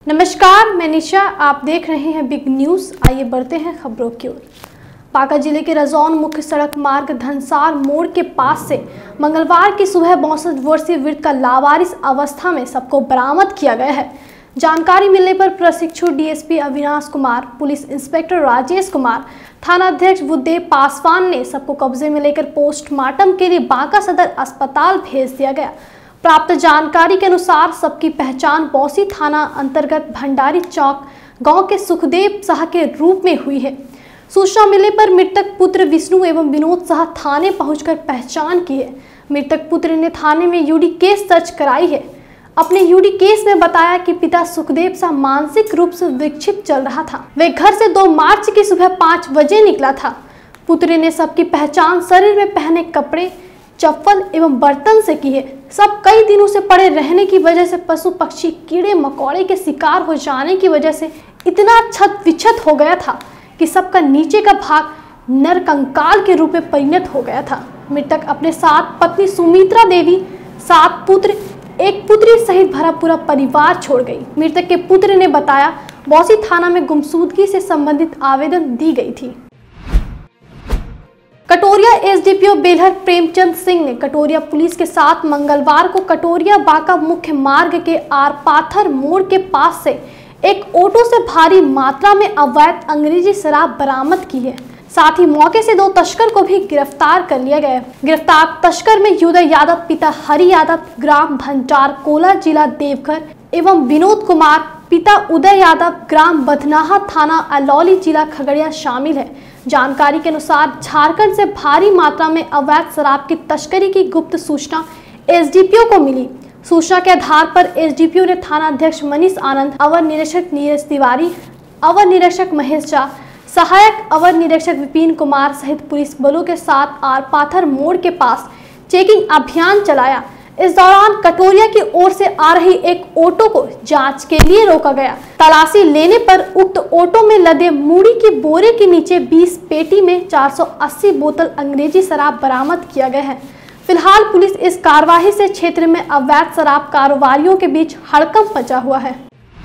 नमस्कार, मैं निशा। आप देख रहे हैं बिग न्यूज। आइए बढ़ते हैं खबरों की ओर। बांका जिले के रजौन मुख्य सड़क मार्ग धनसार मोड़ के पास से मंगलवार की सुबह 62 वर्षीय वृद्ध का लावारिस अवस्था में सबको बरामद किया गया है। जानकारी मिलने पर प्रशिक्षु DSP Avinash Kumar, police inspector Rajesh Kumar, थाना अध्यक्ष बुद्धदेव पासवान ने सबको कब्जे में लेकर पोस्टमार्टम के लिए बांका सदर अस्पताल भेज दिया गया। प्राप्त जानकारी के अनुसार सबकी पहचान बौसी थाना अंतर्गत भंडारी चौक गांव के सुखदेव शाह के रूप में हुई है। सूचना मिलने पर मृतक पुत्र विष्णु एवं विनोद शाह थाने पहुंचकर पहचान की है। मृतक पुत्र ने थाने में यूडी केस दर्ज कराई है। अपने यूडी केस में बताया कि पिता सुखदेव शाह मानसिक रूप से विक्षिप्त चल रहा था। वे घर से 2 मार्च की सुबह 5 बजे निकला था। पुत्र ने सबकी पहचान शरीर में पहने कपड़े, चप्पल एवं बर्तन से की है। सब कई दिनों से पड़े रहने की वजह से पशु पक्षी कीड़े मकोड़े के शिकार हो जाने की वजह से इतना छत विक्षत हो गया था कि सबका नीचे का भाग नरकंकाल के रूप में परिणत हो गया था। मृतक अपने साथ पत्नी सुमित्रा देवी, 7 पुत्र, 1 पुत्री सहित भरा पूरा परिवार छोड़ गई। मृतक के पुत्र ने बताया, बौसी थाना में गुमशुदगी से संबंधित आवेदन दी गई थी। कटोरिया एसडीपीओ बेलहर प्रेमचंद सिंह ने कटोरिया पुलिस के साथ मंगलवार को कटोरिया बांका मुख्य मार्ग के आरपाथर मोड़ के पास से एक ऑटो से भारी मात्रा में अवैध अंग्रेजी शराब बरामद की है। साथ ही मौके से 2 तस्कर को भी गिरफ्तार कर लिया गया। गिरफ्तार तस्कर में युदय यादव पिता हरि यादव, ग्राम भंडार कोला, जिला देवघर एवं विनोद कुमार पिता उदय यादव, ग्राम बधनाहा, थाना अलौली, जिला खगड़िया शामिल है। जानकारी के अनुसार झारखंड से भारी मात्रा में अवैध शराब की तस्करी की गुप्त सूचना एसडीपीओ को मिली। सूचना के आधार पर एसडीपीओ ने थाना अध्यक्ष मनीष आनंद, अवर निरीक्षक नीरज तिवारी, अवर निरीक्षक महेश झा, सहायक अवर निरीक्षक विपिन कुमार सहित पुलिस बलों के साथ आरपाथर मोड़ के पास चेकिंग अभियान चलाया। इस दौरान कटोरिया की ओर से आ रही एक ऑटो को जांच के लिए रोका गया। तलाशी लेने पर उक्त ऑटो में लदे मूड़ी की बोरे के नीचे 20 पेटी में 480 बोतल अंग्रेजी शराब बरामद किया गया है। फिलहाल पुलिस इस कार्यवाही से क्षेत्र में अवैध शराब कारोबारियों के बीच हड़कंप मचा हुआ है।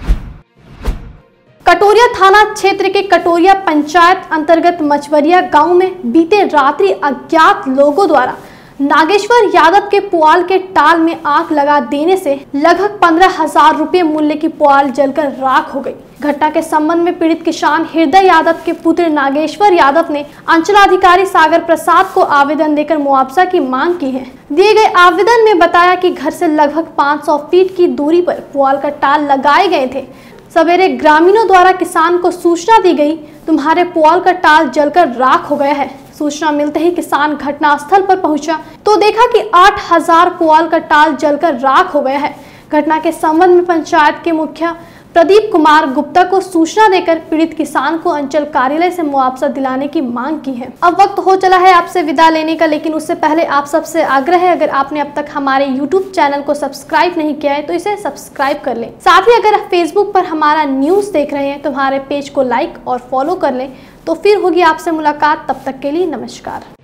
कटोरिया थाना क्षेत्र के कटोरिया पंचायत अंतर्गत मछवरिया गांव में बीते रात्रि अज्ञात लोगों द्वारा नागेश्वर यादव के पुआल के टाल में आग लगा देने से लगभग 15,000 रुपये मूल्य की पुआल जलकर राख हो गई। घटना के संबंध में पीड़ित किसान हृदय यादव के पुत्र नागेश्वर यादव ने अंचलाधिकारी सागर प्रसाद को आवेदन देकर मुआवजा की मांग की है। दिए गए आवेदन में बताया कि घर से लगभग 500 फीट की दूरी पर पुआल का टाल लगाए गए थे। सवेरे ग्रामीणों द्वारा किसान को सूचना दी गई, तुम्हारे पुआल का टाल जलकर राख हो गया है। सूचना मिलते ही किसान घटनास्थल पर पहुंचा तो देखा कि 8,000 पुआल का टाल जलकर राख हो गया है। घटना के संबंध में पंचायत के मुखिया प्रदीप कुमार गुप्ता को सूचना देकर पीड़ित किसान को अंचल कार्यालय से मुआवजा दिलाने की मांग की है। अब वक्त हो चला है आपसे विदा लेने का, लेकिन उससे पहले आप सबसे आग्रह है, अगर आपने अब तक हमारे YouTube चैनल को सब्सक्राइब नहीं किया है तो इसे सब्सक्राइब कर लें। साथ ही अगर आप फेसबुक पर हमारा न्यूज देख रहे हैं तो हमारे पेज को लाइक और फॉलो कर लें। तो फिर होगी आपसे मुलाकात, तब तक के लिए नमस्कार।